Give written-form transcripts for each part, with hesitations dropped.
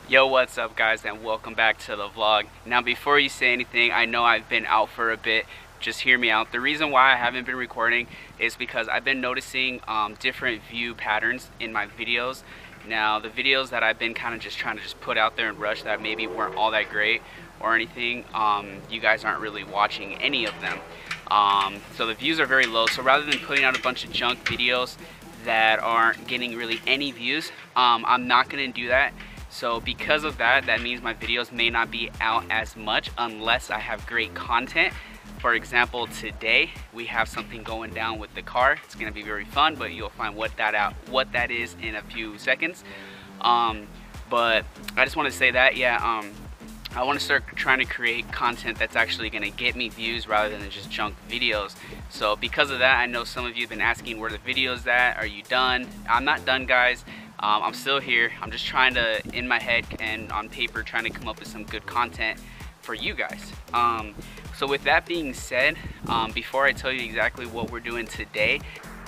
Yo, what's up guys, and welcome back to the vlog. Now before you say anything, I know I've been out for a bit. Just hear me out. The reason why I haven't been recording is because I've been noticing different view patterns in my videos. Now the videos that I've been kind of just trying to put out there and rush that maybe weren't all that great or anything, you guys aren't really watching any of them. So the views are very low. So rather than putting out a bunch of junk videos that aren't getting really any views, I'm not going to do that. So because of that, that means my videos may not be out as much unless I have great content. For example, today we have something going down with the car. It's gonna be very fun, but you'll find what that is in a few seconds. But I just want to say that, I want to start trying to create content that's actually going to get me views rather than just junk videos. So because of that, I know some of you have been asking where the video's at. Are you done? I'm not done, guys. I'm still here. I'm just trying to, in my head and on paper, trying to come up with some good content for you guys. So with that being said, before I tell you exactly what we're doing today,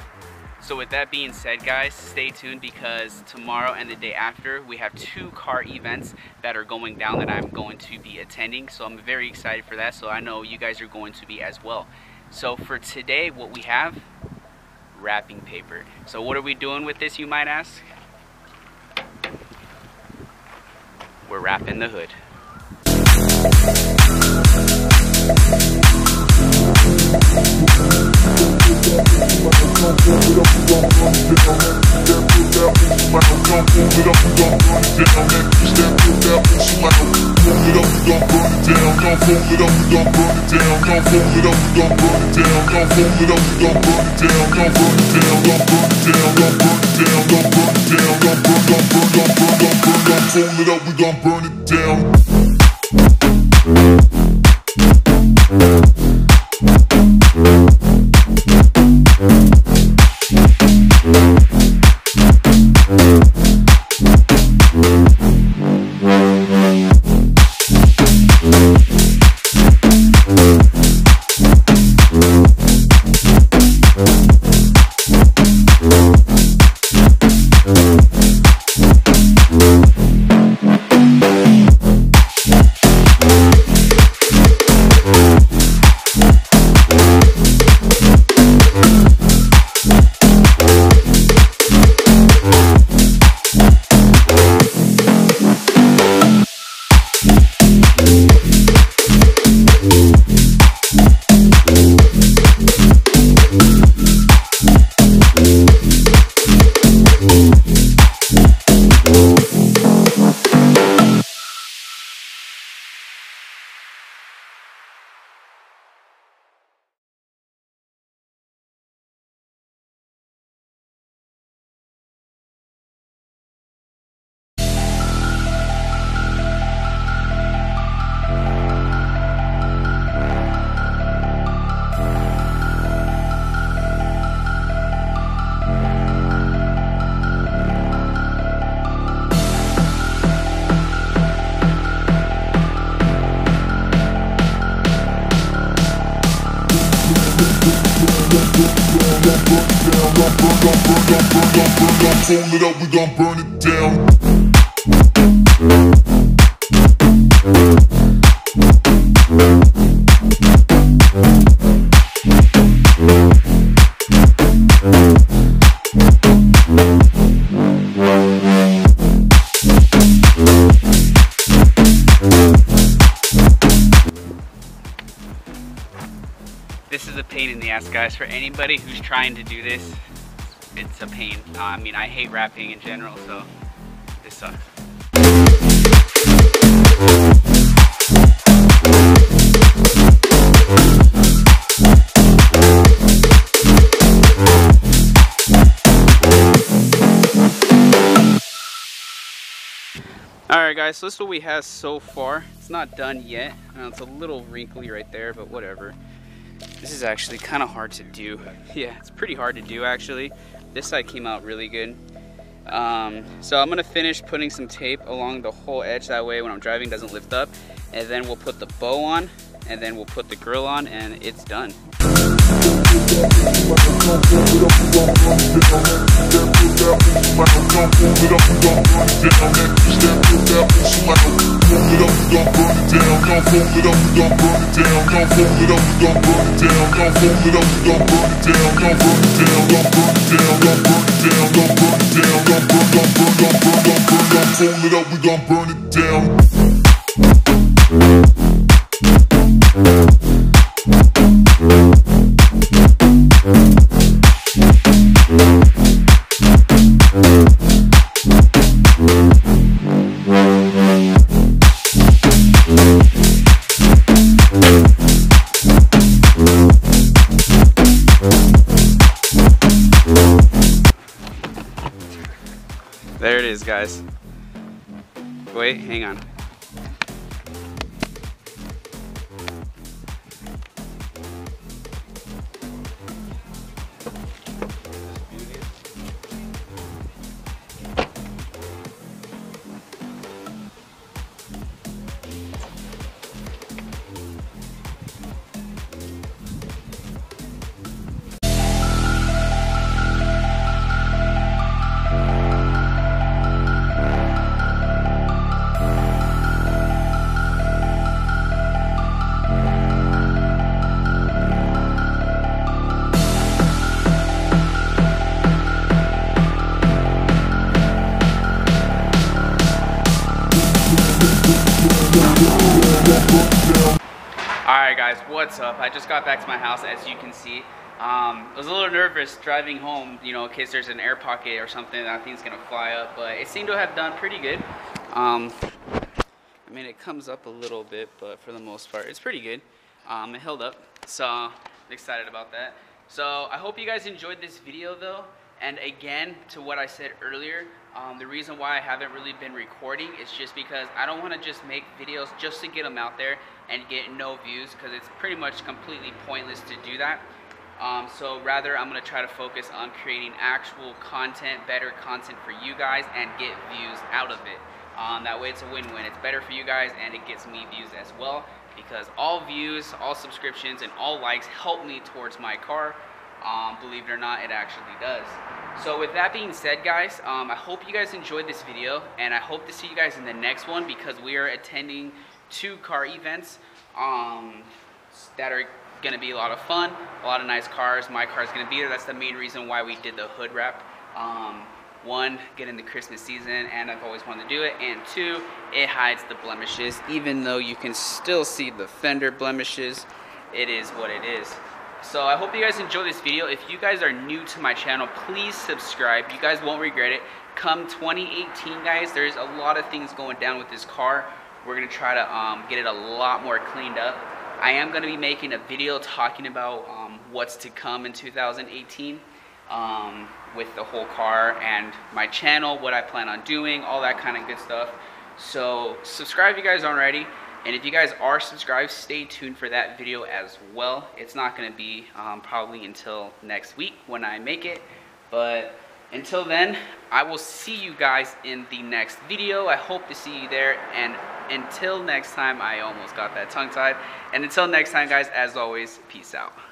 guys, stay tuned because tomorrow and the day after we have 2 car events that are going down that I'm going to be attending. So I'm very excited for that. So I know you guys are going to be as well. So for today, what we have, wrapping paper. So what are we doing with this, you might ask? We're wrapping the hood. We gon' burn it down. Fold it up, we gon' burn it down. This is a pain in the ass, guys. For anybody who's trying to do this, it's a pain. I mean, I hate wrapping in general, so this sucks. Alright guys, so this is what we have so far. It's not done yet. It's a little wrinkly right there, but whatever. This is actually kind of hard to do. Yeah, it's pretty hard to do actually. This side came out really good. So I'm gonna finish putting some tape along the whole edge, that way when I'm driving it doesn't lift up, and then we'll put the bow on, and then we'll put the grill on, and it's done. Gon' fold it up, we gon' burn it down. Gon' fold it up, we gon' burn it down. Gon' fold it up, we gon' burn it down. Gon' burn it down, gon' burn it down, gon' burn it down, gon' burn it down, gon' burn, gon' burn, gon' burn, gon' burn, gon' fold it up, we gon' burn it down. There it is, guys. Wait, hang on. Alright guys, what's up? I just got back to my house, as you can see. I was a little nervous driving home, you know, in case there's an air pocket or something that I think is going to fly up, but it seemed to have done pretty good. I mean, it comes up a little bit, but for the most part, it's pretty good. It held up, so I'm excited about that. So I hope you guys enjoyed this video though. And again, to what I said earlier, the reason why I haven't really been recording is just because I don't want to just make videos just to get them out there and get no views, because it's pretty much completely pointless to do that. So rather, I'm going to try to focus on creating actual content, better content for you guys, and get views out of it. That way it's a win-win. It's better for you guys and it gets me views as well, because all views, all subscriptions, and all likes help me towards my car. Believe it or not, it actually does. So with that being said, guys, I hope you guys enjoyed this video, and I hope to see you guys in the next one, because we are attending 2 car events that are going to be a lot of fun, a lot of nice cars. My car is going to be there. That's the main reason why we did the hood wrap. One, get in the Christmas season, and I've always wanted to do it, and 2, it hides the blemishes. Even though you can still see the fender blemishes, it is what it is. So I hope you guys enjoy this video. If you guys are new to my channel, please subscribe. You guys won't regret it. Come 2018, guys, there's a lot of things going down with this car. We're going to try to get it a lot more cleaned up. I am going to be making a video talking about what's to come in 2018 with the whole car and my channel, what I plan on doing, all that kind of good stuff. So subscribe if you guys aren't already. And if you guys are subscribed, stay tuned for that video as well. It's not going to be probably until next week when I make it. But until then, I will see you guys in the next video. I hope to see you there. And until next time, I almost got that tongue-tied. And until next time, guys, as always, peace out.